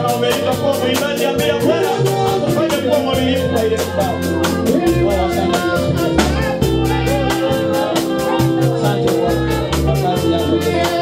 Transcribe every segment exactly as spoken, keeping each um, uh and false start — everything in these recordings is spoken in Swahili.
kama umeitwa kuwa mwimbaji, ambia Bwana akufanye kuwa mwaminifu kwa ile kibao. Asante kwa kazi yako.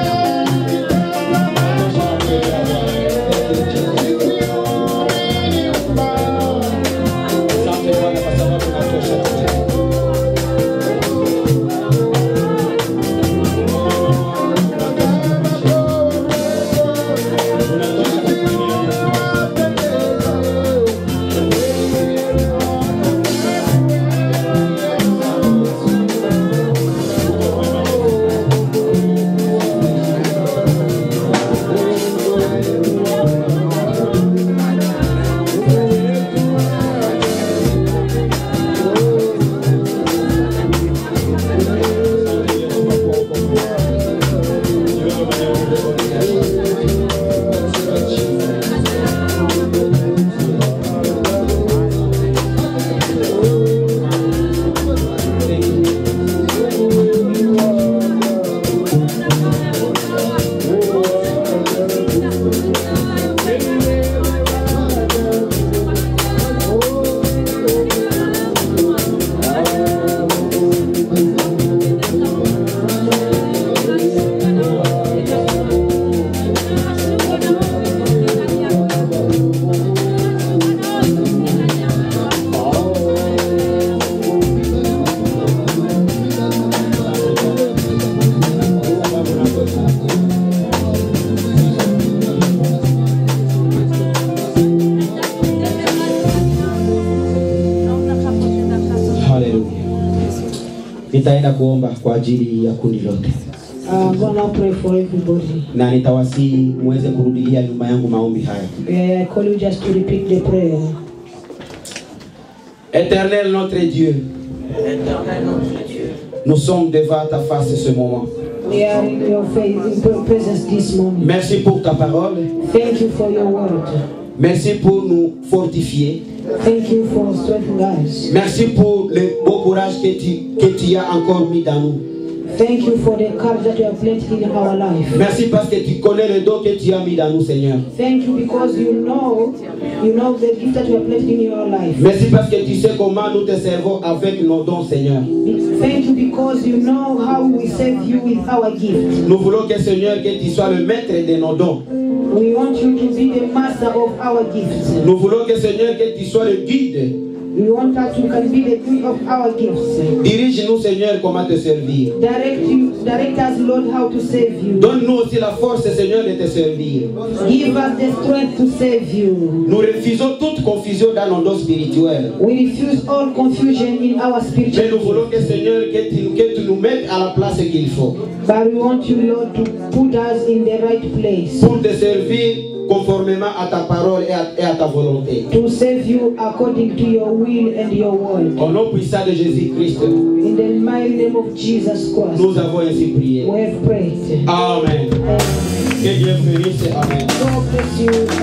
Nitaenda kuomba kwa ajili ya kundi lote. I'm gonna pray for everybody. Na nitawasihi muweze kurudilia nyuma yangu maombi haya. Yeah, I call you just to repeat the prayer. Éternel notre Dieu. Éternel notre Dieu. Nous sommes devant ta face ce moment. We are in your face, in your presence this moment. Merci pour ta parole. Thank you for your word. Merci pour nous fortifier. Thank you for strengthening us. Merci pour le beau courage que tu, que tu as encore mis dans nous. Thank you for the courage that you have planted in our life. Merci parce que tu connais le don que tu as mis dans nous, Seigneur. Thank you because you know, you know the gift that you have planted in your life. Merci parce que tu sais comment nous te servons avec nos dons, Seigneur. Thank you because you know how we serve you with our gift. Nous voulons que, Seigneur, que tu sois le maître de nos dons. We want you to be the master of our gifts. Nous voulons que, Seigneur, que tu sois le guide. We want that you can be the guide of our gifts. Dirige-nous, Seigneur, comment te servir. Direct you, direct us, Lord, how to save you. Donne-nous aussi la force, Seigneur, de te servir. Give us the strength to save you. Nous refusons toute confusion dans nos dons spirituels. We refuse all confusion in our spiritual. Mais nous voulons que, Seigneur, que tu, que tu nous mettes à la place qu'il faut. But we want you, Lord, to put us in the right place. Pour te servir conformément à ta parole et à, et à ta volonté. To save you according to your will and your word. Au nom puissant de Jésus-Christ. In the mighty name of Jesus Christ. Nous avons ainsi prié. We have prayed. Amen. Amen. Que Dieu bénisse. Amen. God bless you.